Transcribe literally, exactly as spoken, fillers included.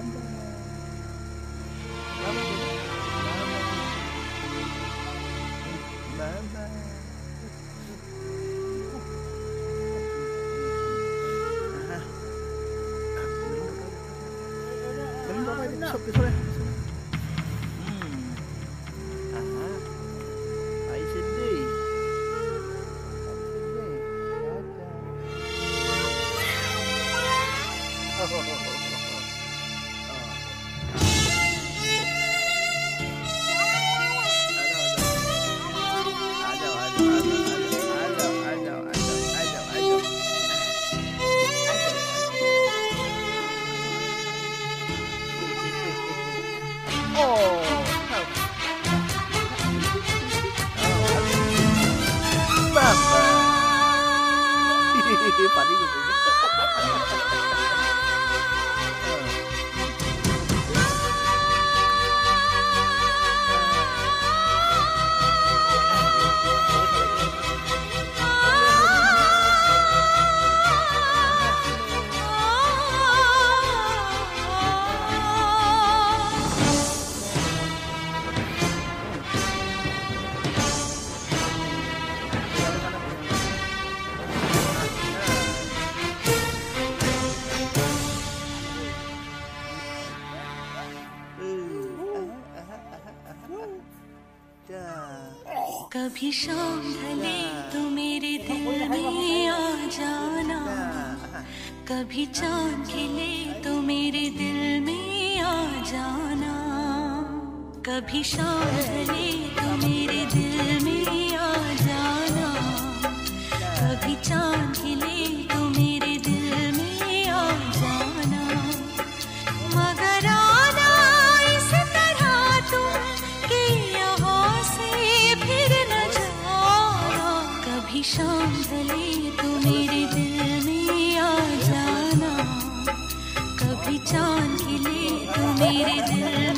कभी शाम ढले तो मेरे दिल में आ जाना, कभी चांद खिले तो मेरे दिल में आ जाना, कभी शाम ढले तो मेरे दिल में आ जाना, कभी चांद खिले तो मेरे दिल में आ जाना, मगर आना इस तरह तुम कि यहाँ से फिर न जाना, कभी शाम ढले तो मेरे दिल में आ जाना, कभी चांद खिले तो मेरे दिल